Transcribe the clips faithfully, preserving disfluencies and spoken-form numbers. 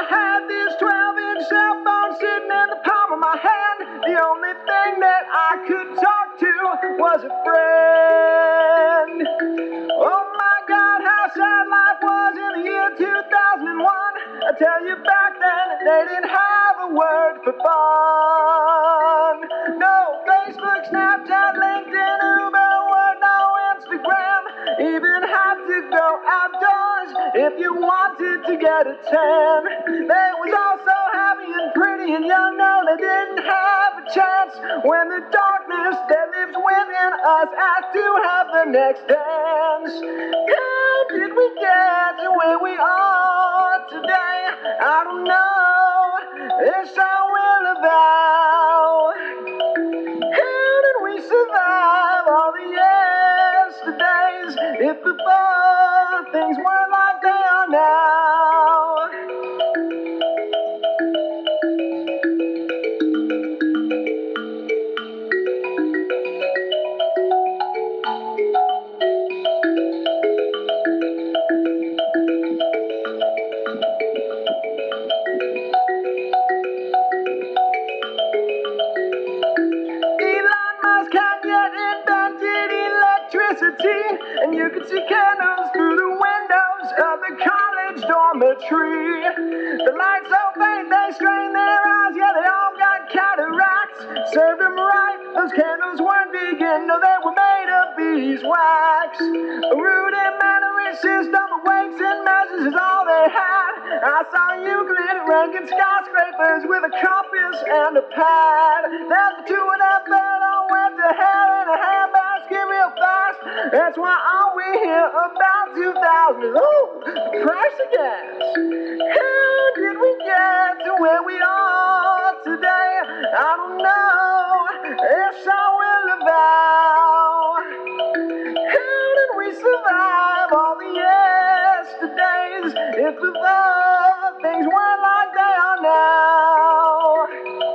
I had this twelve inch cell phone sitting in the palm of my hand. The only thing that I could talk to was a friend. Oh my God, how sad life was in the year two thousand one. I tell you, back then they didn't have a word for fun. No Facebook, Snapchat, LinkedIn, Uber, Word, no Instagram. Even had to go outdoors if you wanted to get a tan. They was all so happy and pretty and young, no, they didn't have a chance. When the darkness that lives within us asked to have the next dance. How did we get to where we are today? I don't know, it's our will about. How did we survive all the yesterdays if before things were like they are now? And you could see candles through the windows of the college dormitory. The lights so faint they strained their eyes, yeah, they all got cataracts. Served them right, those candles weren't vegan, no, they were made of beeswax. A rudimentary system of weights and measures is all they had. I saw Euclid ranking skyscrapers with a compass and a pad. Then the two of them fell went to hell in a handbasket real fast. That's why all we hear about two thousand, ooh, the price of gas. How did we get to where we are today? I don't know, it's our will about. How did we survive all the yesterdays if before things weren't like they are now?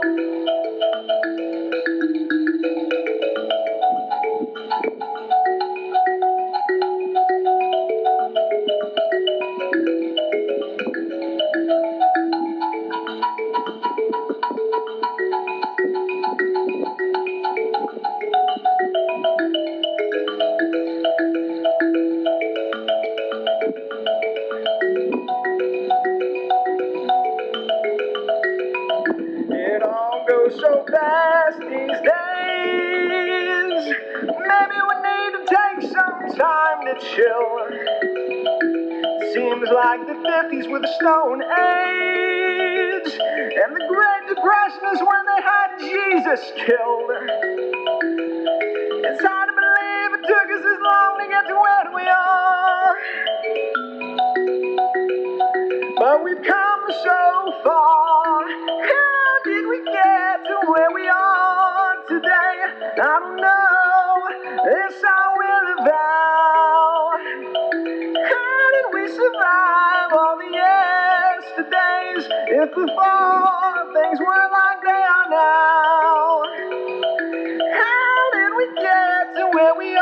It all goes so fast these days. Maybe we need to take some time to chill. Seems like the fifties were the Stone Age, and the Great Depression is when they had Jesus killed. It's hard to believe it took us this long to get to where we are, but we've come so far. How did we get to where we are today? I don't know, it's our will about. How did we survive all the yesterdays if before things weren't like they are now? How did we get to where we